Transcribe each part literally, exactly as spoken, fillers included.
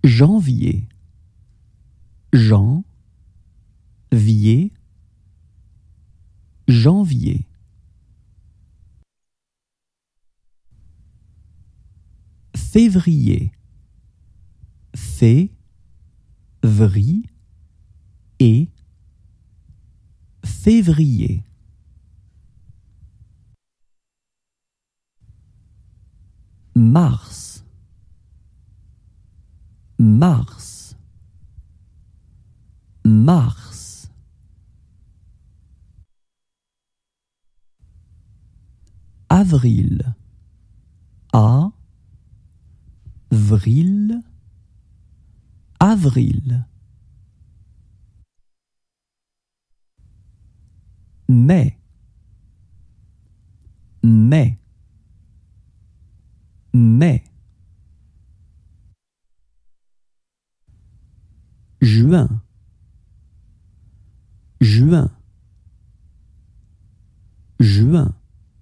Janvier, Jean, vier, janvier. Février, fé, vri, et, février. Mars, mars, mars. Avril, a, vril, avril. Mai, mai, mai. Juin, juin, juin.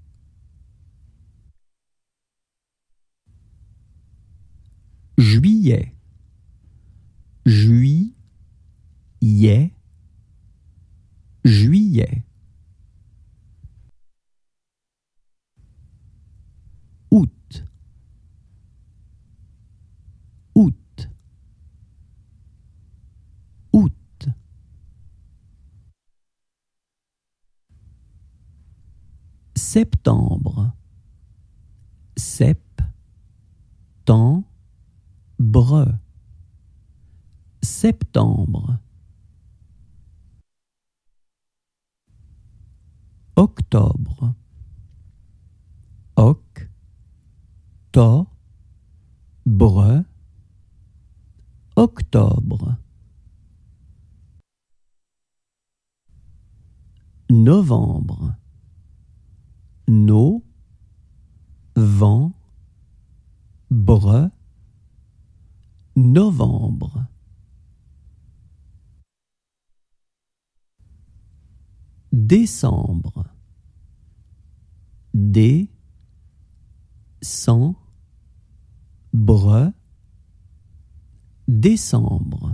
Juillet, juillet, juillet. Août, août, août. Septembre, sep, temps, bre, septembre. Octobre, oc, to, bre, octobre. Novembre, no, vent, bre, novembre. Décembre, dé, cent, bre, décembre.